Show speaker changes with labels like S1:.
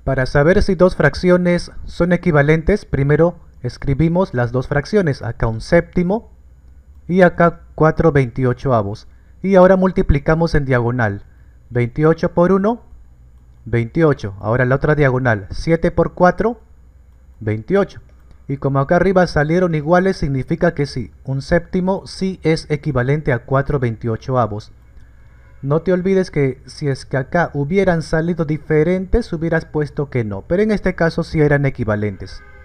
S1: Para saber si dos fracciones son equivalentes, primero escribimos las dos fracciones, acá un séptimo y acá 4/28. Y ahora multiplicamos en diagonal. 28 por 1, 28. Ahora la otra diagonal, 7 por 4, 28. Y como acá arriba salieron iguales, significa que sí, un séptimo sí es equivalente a 4/28. No te olvides que si es que acá hubieran salido diferentes, hubieras puesto que no, pero en este caso sí eran equivalentes.